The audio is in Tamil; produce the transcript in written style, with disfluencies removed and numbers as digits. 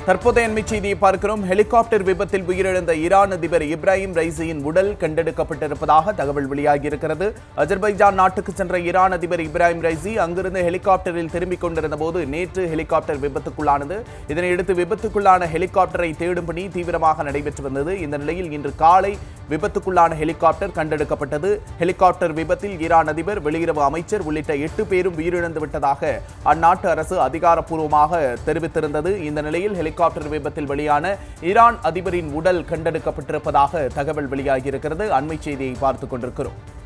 தற்போதைய அண்மை செய்தியை பார்க்கிறோம். ஹெலிகாப்டர் விபத்தில் உயிரிழந்த ஈரான் அதிபர் இப்ராஹிம் ரைசியின் உடல் கண்டெடுக்கப்பட்டிருப்பதாக தகவல் வெளியாகியிருக்கிறது. அஜர்பைஜான் நாட்டுக்கு சென்ற ஈரான் அதிபர் இப்ராஹிம் ரைசி அங்கிருந்து ஹெலிகாப்டரில் திரும்பிக் கொண்டிருந்த போது நேற்று ஹெலிகாப்டர் விபத்துக்குள்ளானது. இதனையடுத்து விபத்துக்குள்ளான ஹெலிகாப்டரை தேடும் பணி தீவிரமாக நடைபெற்று வந்தது. இந்த நிலையில் இன்று காலை விபத்துக்குள்ளான ஹெலிகாப்டர் கண்டெடுக்கப்பட்டது. ஹெலிகாப்டர் விபத்தில் ஈரான் அதிபர், வெளியுறவு அமைச்சர் உள்ளிட்ட 8 பேரும் உயிரிழந்து விட்டதாக அந்நாட்டு அரசு அதிகாரப்பூர்வமாக தெரிவித்திருந்தது. இந்த நிலையில் ஹெலிகாப்டர் விபத்தில் வெளியான ஈரான் அதிபரின் உடல் கண்டெடுக்கப்பட்டிருப்பதாக தகவல் வெளியாகியிருக்கிறது. அண்மை செய்தியை பார்த்துக் கொண்டிருக்கிறோம்.